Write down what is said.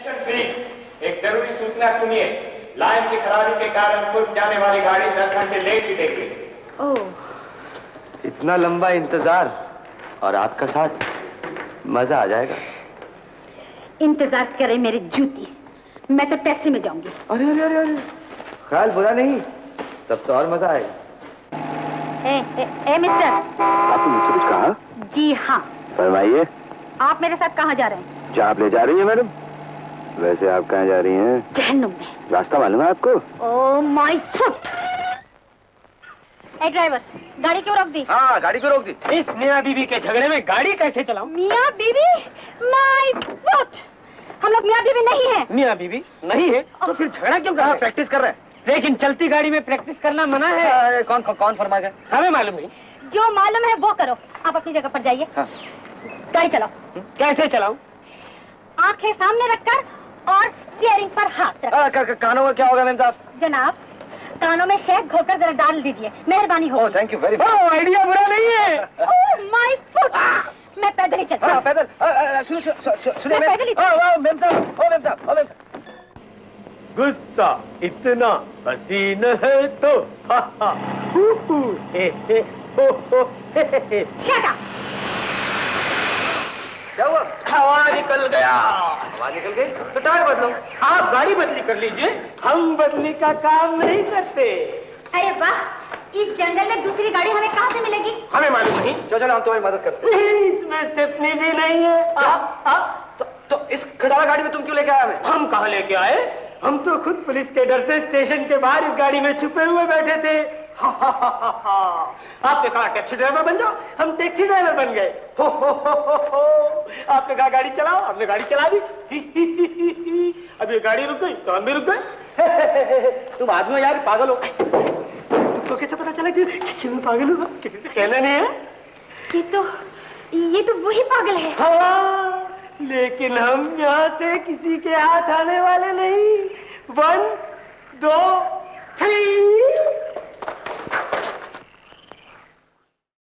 Attention please, एक जरूरी सूचना सुनिए। लाइन की खराबी के कारण खुद जाने वाली गाड़ी 10 घंटे लेट छूटेगी। ओह, इतना लंबा इंतजार और आपका साथ, मजा आ जाएगा। इंतजार करे मेरी जूती, मैं तो टैक्सी में जाऊंगी। अरे अरे अरे अरे, ख्याल बुरा नहीं, तब तो और मजा आएगा। ए मिस्टर, आपने मुझसे कुछ कहा? जी हाँ। फरमाइए। आप मेरे साथ कहाँ जा रहे हैं? जहाँ आप ले जा रही हैं मैडम। वैसे आप कहाँ जा रही हैं? जहन्नुम में। रास्ता मालूम है आपको? Oh my foot. ए ड्राइवर, गाड़ी क्यों रोक दी? हाँ, गाड़ी क्यों रोक दी? इस मियाँ बीवी के झगड़े में गाड़ी कैसे चलाऊं? मियाँ बीवी? My foot. हम लोग मियाँ बीवी नहीं है। मियाँ बीवी नहीं है तो फिर झगड़ा क्यों कर रहे हैं? प्रैक्टिस कर रहे हैं। लेकिन चलती गाड़ी में प्रैक्टिस करना मना है। कौन फरमा गया? हमें मालूम नहीं। जो मालूम है वो करो। आप अपनी जगह पर जाइए। हाँ। गाड़ी चलाओ। कैसे चलाऊं? आंखें सामने रखकर और स्टीयरिंग पर हाथ रख। कानों का क्या होगा मैम साहब? जनाब, कानों में शहद घोलकर जरा डाल दीजिए, मेहरबानी हो। Thank you very much. Idea बुरा नहीं है। Oh my foot. मैं पैदल ही चलती हूँ। पैदल। सुनिए मैम साहब। गुस्सा इतना हसीन है तो हा हा हू हू हे हे हो हो हे हे। Shut up! क्या हुआ? हवा निकल गया। हवा निकल गई तो टायर बदलो। आप गाड़ी बदली कर लीजिए, हम बदली का काम नहीं करते। अरे वाह, इस जंगल में दूसरी गाड़ी हमें कहाँ से मिलेगी? हमें मालूम नहीं। चलो हम तुम्हारी मदद करते हैं। इसमें स्टेपनी भी नहीं है। तो इस खटारा गाड़ी में तुम क्यों लेके आए हमें? हम कहाँ लेके आए? हम तो खुद पुलिस के डर से स्टेशन के बाहर इस गाड़ी में छुपे हुए बैठे थे। आपने कहा टैक्सी ड्राइवर बन जाओ, हम टैक्सी ड्राइवर बन गए। आपने कहा गाड़ी चलाओ, हमने गाड़ी चला दी। अब ये गाड़ी रुक गई तो हम भी रुक गए। तुम आदमी हो यार, पागल हो। तुमको कैसे पता चला कि मैं पागल हूँ? किसी से कहना नहीं है। ये तो वही पागल है। हाँ, लेकिन हम यहाँ से किसी के हाथ आने वाले नहीं। 1 2 3